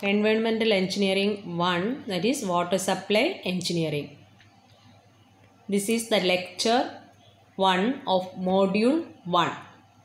Environmental Engineering 1, that is Water Supply Engineering. This is the lecture 1 of Module 1.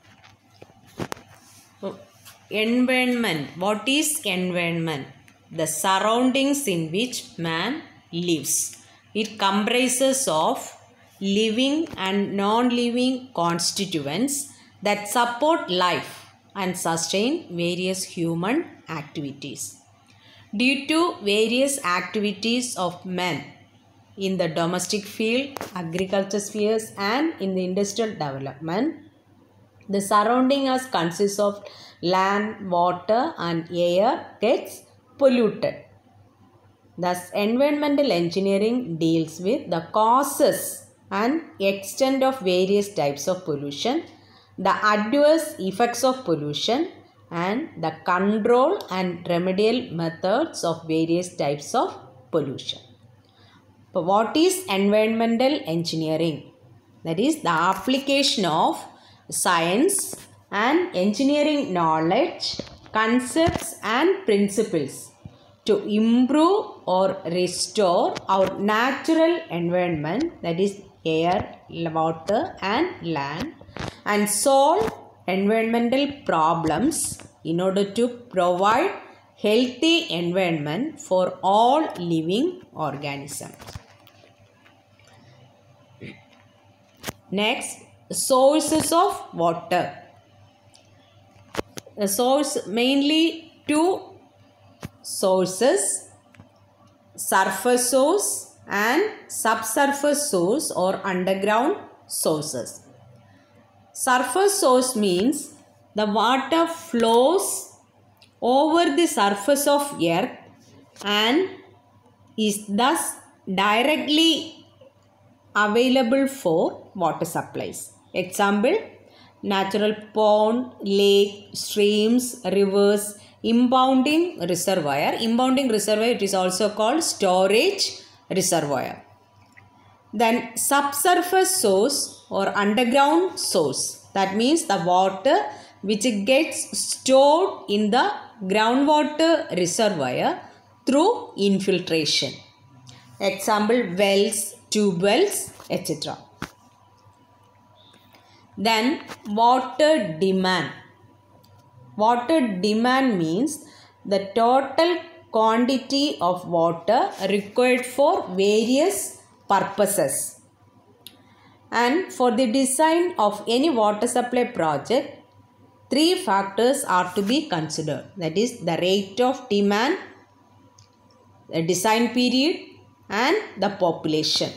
Environment. What is environment? The surroundings in which man lives. It comprises of living and non-living constituents that support life and sustain various human activities. Due to various activities of men in the domestic field, agriculture spheres and in the industrial development, the surrounding us consists of land, water and air gets polluted. Thus, environmental engineering deals with the causes and extent of various types of pollution, the adverse effects of pollution and the control and remedial methods of various types of pollution. But what is environmental engineering? That is the application of science and engineering knowledge, concepts and principles to improve or restore our natural environment, that is air, water and land, and solve environmental problems in order to provide healthy environment for all living organisms. Next, sources of water. The source, mainly two sources, surface source and subsurface source or underground sources. Surface source means the water flows over the surface of earth and is thus directly available for water supplies. Example, natural pond, lake, streams, rivers, impounding reservoir. Impounding reservoir, it is also called storage reservoir. Then subsurface source or underground source. That means the water which gets stored in the groundwater reservoir through infiltration. Example, wells, tube wells, etc. Then water demand. Water demand means the total quantity of water required for various purposes. And for the design of any water supply project, three factors are to be considered. That is the rate of demand, the design period and the population.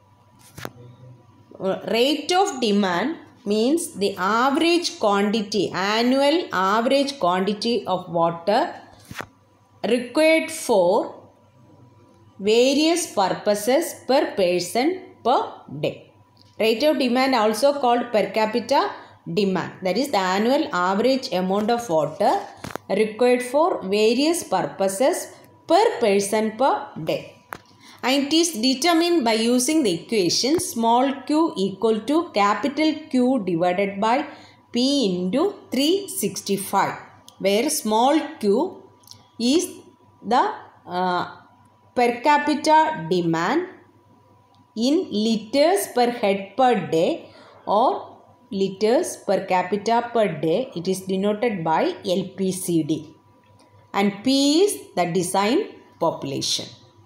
Rate of demand means the average quantity, annual average quantity of water required for various purposes per person per day. Rate of demand also called per capita demand. That is the annual average amount of water required for various purposes per person per day. And it is determined by using the equation small q equal to capital Q divided by P into 365, where small q is the per capita demand in liters per head per day or liters per capita per day. It is denoted by LPCD. And P is the design population.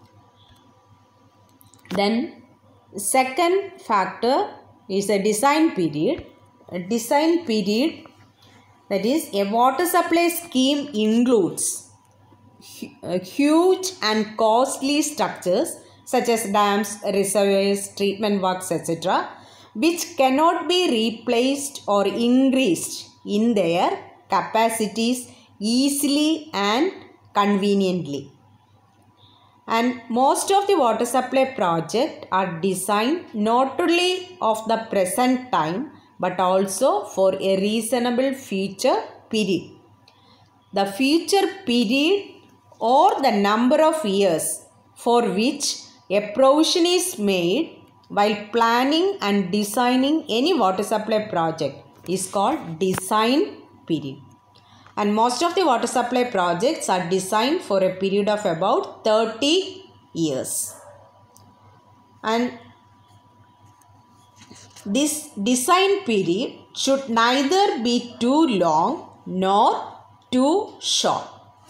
Then second factor is a design period. A design period, that is a water supply scheme, includes huge and costly structures such as dams, reservoirs, treatment works, etc., which cannot be replaced or increased in their capacities easily and conveniently. And most of the water supply projects are designed not only of the present time but also for a reasonable future period. The future period or the number of years for which a provision is made while planning and designing any water supply project is called design period. And most of the water supply projects are designed for a period of about 30 years. And this design period should neither be too long nor too short.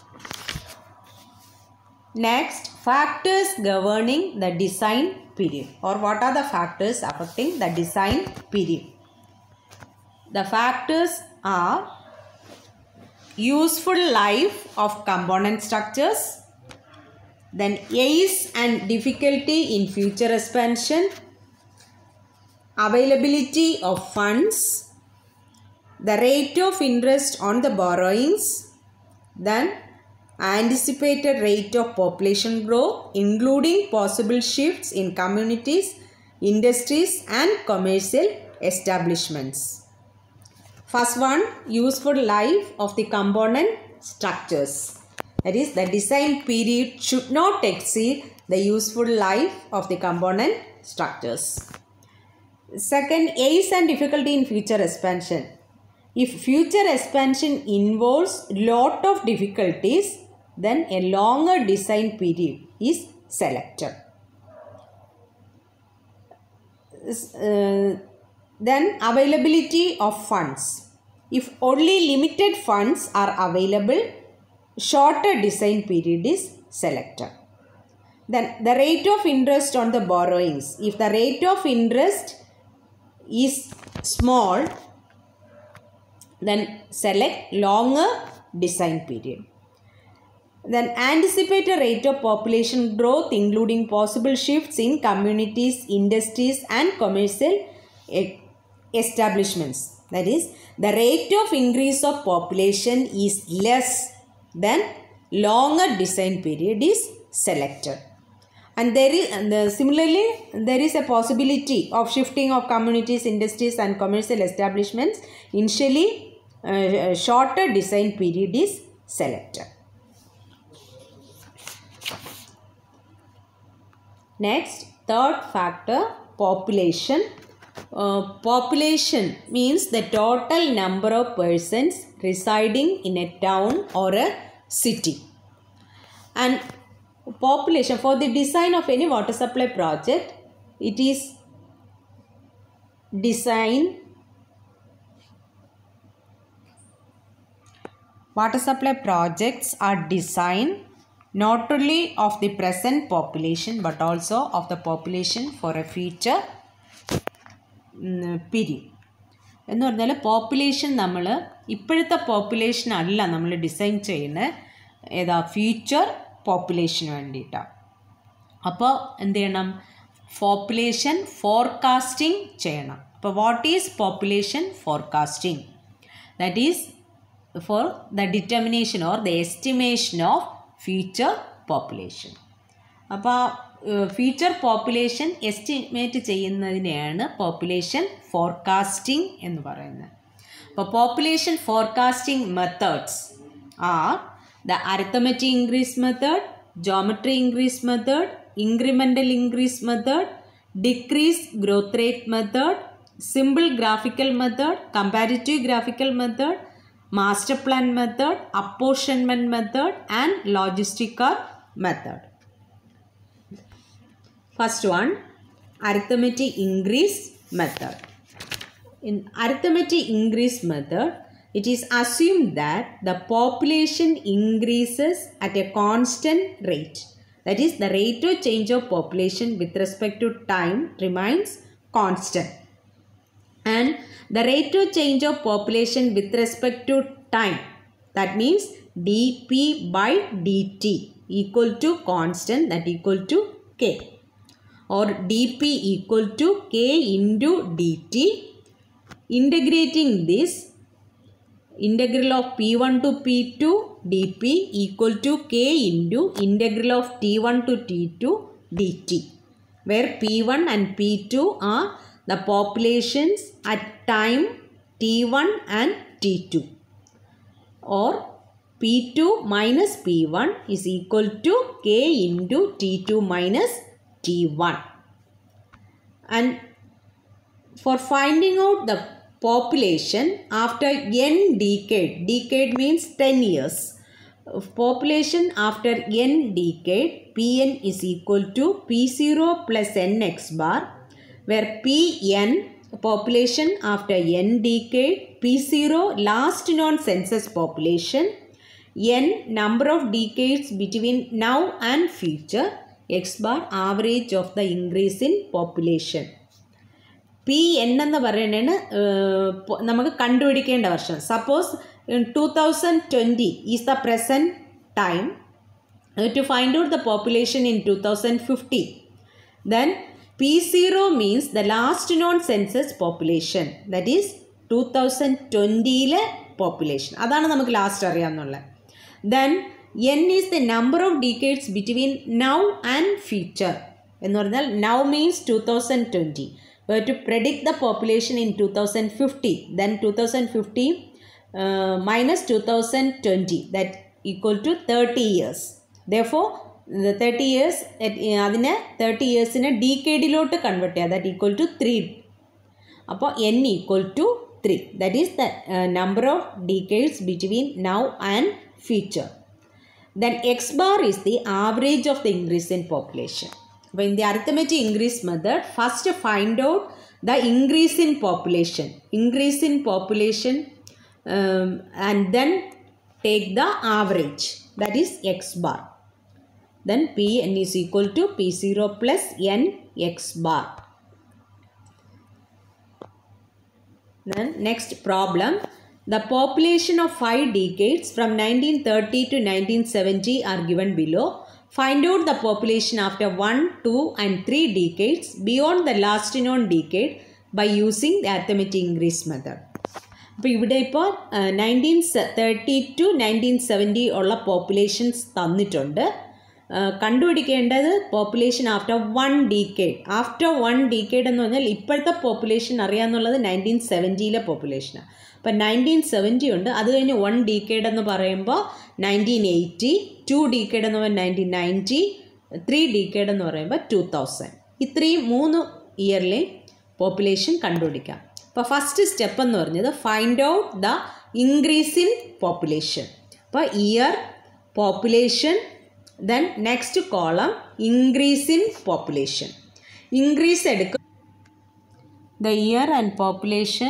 Next, factors governing the design period, or what are the factors affecting the design period? The factors are useful life of component structures, then age and difficulty in future expansion, availability of funds, the rate of interest on the borrowings, then anticipated rate of population growth, including possible shifts in communities, industries and commercial establishments. First one, useful life of the component structures. That is, the design period should not exceed the useful life of the component structures. Second, age and difficulty in future expansion. If future expansion involves lot of difficulties, then a longer design period is selected. Then availability of funds. If only limited funds are available, shorter design period is selected. Then the rate of interest on the borrowings. If the rate of interest is small, then select longer design period. Then anticipated rate of population growth, including possible shifts in communities, industries and commercial establishments. That is, the rate of increase of population is less, then longer design period is selected. And similarly, there is a possibility of shifting of communities, industries and commercial establishments. Initially, shorter design period is selected. Next, third factor, population. Population means the total number of persons residing in a town or a city. And population, for the design of any water supply project, it is designed. Water supply projects are designed not only of the present population but also of the population for a future period. എന്ന് പറഞ്ഞാൽ population നമ്മൾ ഇപ്പോഴത്തെ population അല്ല നമ്മൾ design ചെയ്യുന്നത്, ഏതാ future population വേണ്ടിയിട്ടാണ്. അപ്പോൾ എന്ത് ചെയ്യണം? പോപ്പുലേഷൻ ഫോർകാസ്റ്റിംഗ് ചെയ്യണം. അപ്പോൾ what is population forecasting? That is for the determination or the estimation of future population. അപ്പോൾ ഫ്യൂച്ചർ പോപ്പുലേഷൻ എസ്റ്റിമേറ്റ് ചെയ്യുന്നതിനെയാണ് പോപ്പുലേഷൻ ഫോർകാസ്റ്റിംഗ് എന്ന് പറയുന്നത്. അപ്പോൾ population forecasting methods are the arithmetic increase method, geometry increase method, incremental increase method, decrease growth rate method, simple graphical method, comparative graphical method, master plan method, apportionment method and logistic curve method. First one, arithmetic increase method. In arithmetic increase method, it is assumed that the population increases at a constant rate. That is, the rate of change of population with respect to time remains constant. And the rate of change of population with respect to time, that means dp by dt equal to constant, that equal to k, or dp equal to k into dt. Integrating this, integral of p1 to p2 dp equal to k into integral of t1 to t2 dt, where p1 and p2 are the populations at time t1 and t2, or p2 minus p1 is equal to k into t2 minus t1. And for finding out the population after n decade. Decade means 10 years. Population after n decade, Pn is equal to P0 plus nx bar, where Pn population after n decade, P0 last known census population, n number of decades between now and future, x bar average of the increase in population. P എന്ന് പറയുന്നതാണ് നമുക്ക് കണ്ടുപിടിക്കേണ്ട വർഷം. Suppose 2020 is the present time. To find out the population in 2050, then P0 means the last known census population, that is 2020 population. അതാണ് നമുക്ക് last അറിയാമെന്നുള്ളത്. Then n is the number of decades between now and future. എന്ന് പറഞ്ഞാൽ now means 2020. We have to predict the population in 2050. Then 2050 minus 2020, that equal to 30 years. Therefore, the 30 years, അതിനെ 30 yearsനെ ഡീക്കേഡിലോട്ട് convert ചെയ്യുക, that equal to 3. അപ്പോൾ n equal to 3. That is the number of decades between now and future. Then x bar is the average of the increase in population. But in the arithmetic increase method, first find out the increase in population. Increase in population and then take the average, that is x bar. Then Pn is equal to P0 plus n x bar. Then next problem, the population of 5 decades from 1930 to 1970 are given below. Find out the population after 1, 2 and 3 decades beyond the last known decade by using the arithmetic increase method. അപ്പോൾ ഇവിടെ ഇപ്പോൾ 1930 to 1970 ഉള്ള populations തന്നിട്ടുണ്ട്. കണ്ടുപിടിക്കേണ്ടത് population after 1 decade. After 1 decade എന്ന് പറഞ്ഞാൽ ഇപ്പോഴത്തെ population അറിയാമെന്നുള്ളത് 1970 പോപ്പുലേഷനാണ്. അപ്പം 1970 ഉണ്ട്, അത് കഴിഞ്ഞ് 1 ഡീക്കേഡ് എന്ന് പറയുമ്പോൾ 1980, 2 ഡീക്കേഡ് എന്ന് പറയുമ്പോൾ 1990, 3 ഡീക്കേഡ് എന്ന് പറയുമ്പോൾ 2000. ഇത്രയും 3 ഇയറിലെ പോപ്പുലേഷൻ കണ്ടുപിടിക്കാം. അപ്പോൾ ഫസ്റ്റ് സ്റ്റെപ്പ് എന്ന് പറഞ്ഞത് find out the increase in population. അപ്പോൾ year, population, then next column increase in population. Increase എടുക്കും. The year and population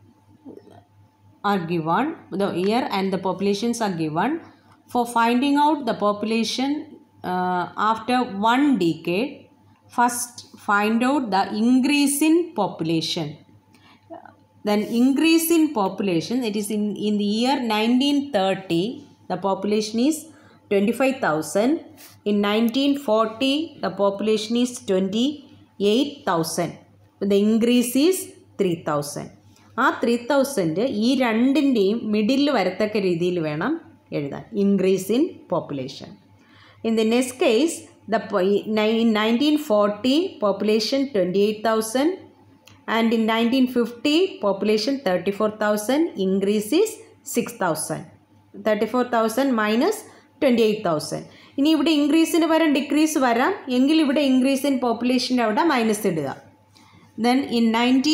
are given. The year and the populations are given. For finding out the population after 1 decade, first find out the increase in population. Then increase in population, it is in the year 1930, the population is 25,000. In 1940, the population is 28,000. The increase is 3,000. ആ 3,000 ഈ രണ്ടിൻ്റെയും middle വരത്തക്ക രീതിയിൽ വേണം എഴുതാൻ. Increase in population. In the next case, in 1940 population 28,000 and in 1950 population 34,000, increase is 6,000. 34,000 minus 28,000. ഇനി ഇവിടെ ഇൻക്രീസിന് പകരം decrease വരാം, എങ്കിൽ ഇവിടെ ഇൻക്രീസ് ഇൻ പോപ്പുലേഷൻ്റെ അവിടെ മൈനസ് ഇടുക. Then in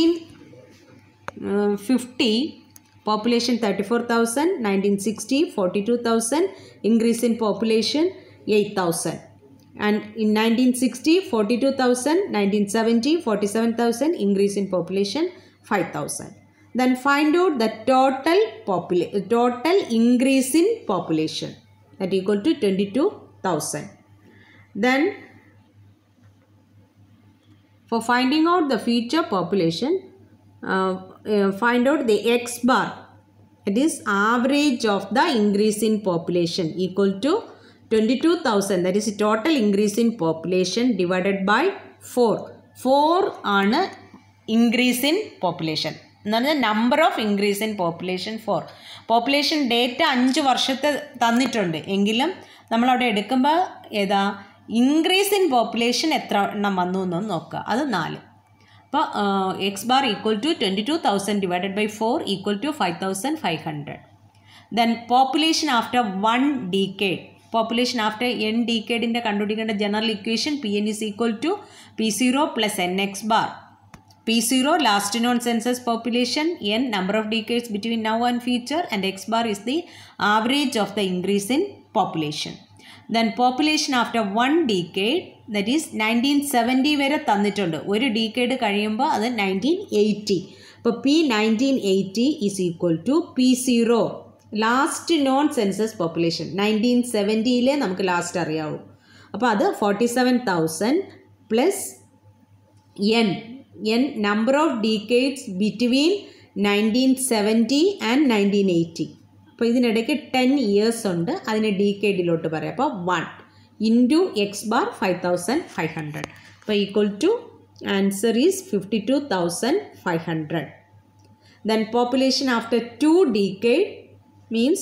1950 population 34,000, 1960 42,000, increase in population 8,000. And in 1960 42,000, 1970 47,000, increase in population 5,000. Then find out the total increase in population, that equal to 22,000. Then for finding out the future population, find out the x bar, it is average of the increase in population, equal to 22,000, that is total increase in population divided by 4. 4 ആണ് increase in population. എന്ന് പറഞ്ഞാൽ number of increase in population 4. Population data 5 വർഷത്തെ തന്നിട്ടുണ്ട്, എങ്കിലും നമ്മളവിടെ എടുക്കുമ്പോൾ ഏതാ increase in population എത്ര എണ്ണം വന്നു എന്നൊന്ന് നോക്കുക, അത് 4. അപ്പോൾ X bar equal to 22,000 divided by 4 equal to 5,500. Then population after 1 decade, population after n ഡീക്കേഡിൻ്റെ കണ്ടുപിടിക്കേണ്ട general equation Pn is equal to P0 plus nx bar. P0 last known census population, n number of decades between now and future, and x bar is the average of the increase in population. Then population after one decade, that is 1970 വരെ തന്നിട്ടുണ്ട്. ഒരു decade കഴിയുമ്പോൾ അത് 1980. അപ്പോൾ P1980 is equal to P0 last known census population. 1970 നമുക്ക് last അറിയാവൂ. അപ്പോൾ അത് 47,000 plus n number of decades between 1970 and 1980. അപ്പോൾ ഇതിനിടയ്ക്ക് 10 ഇയേഴ്സ് ഉണ്ട്. അതിനെ ഡീക്കേഡിലോട്ട് പറയാം. അപ്പോൾ 1 ഇൻറ്റു എക്സ് ബാർ 5500. അപ്പോൾ equal to answer is 52,500. Then population after 2 decade means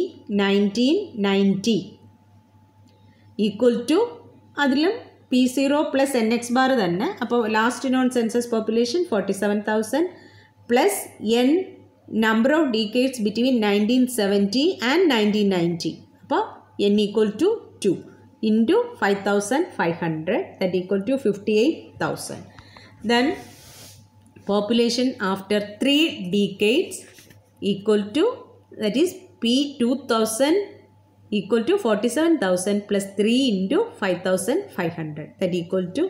P1990 equal to അതിലും P0 plus NX bar തന്നെ. അപ്പോൾ last known census population 47,000 plus n number of decades between 1970 and 1990. അപ്പോൾ n equal to 2 into 5,500, that equal to 58,000. Then population after 3 decades equal to, that is P2000 equal to 47,000 plus 3 into 5,500, that equal to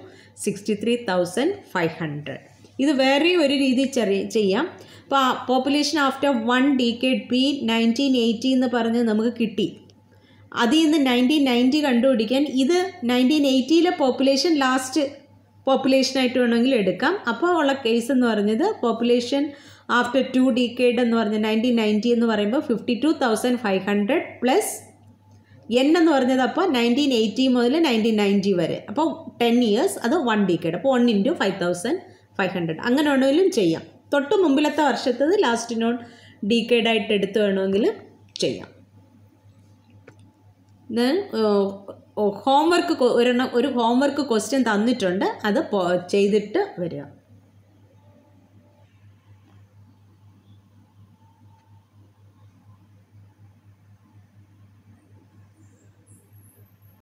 63,500. ഇത് വേറെ ഒരു രീതി ചെയ്യാം. അപ്പോൾ population after 1 decade P1980 എന്ന് പറഞ്ഞ് നമുക്ക് കിട്ടി. അതിൽ നിന്ന് 1990 കണ്ടുപിടിക്കാൻ ഇത് 1980 പോപ്പുലേഷൻ ലാസ്റ്റ് പോപ്പുലേഷനായിട്ട് വേണമെങ്കിൽ എടുക്കാം. അപ്പോൾ ഉള്ള കേസ് എന്ന് പറഞ്ഞത് പോപ്പുലേഷൻ ആഫ്റ്റർ 2 ഡീക്കേഡ് എന്ന് പറഞ്ഞ് 1990 എന്ന് പറയുമ്പോൾ 52,500 പ്ലസ് n എന്ന് പറഞ്ഞത് അപ്പോൾ 1980 മുതൽ 1990 വരെ. അപ്പോൾ 10 ഇയേഴ്സ്, അത് 1 ഡീക്കേഡ്. അപ്പോൾ 1 ഇൻറ്റു 5,500 അങ്ങനെ വേണമെങ്കിലും ചെയ്യാം. തൊട്ട് മുമ്പിലത്തെ വർഷത്തത് ലാസ്റ്റ് നോൺ ഡീക്കേഡായിട്ട് എടുത്ത് വേണമെങ്കിൽ ചെയ്യാം. ദെൻ ഹോംവർക്ക് ഒരു ഹോംവർക്ക് ക്വസ്റ്റ്യൻ തന്നിട്ടുണ്ട്, അത് ചെയ്തിട്ട് വരിക.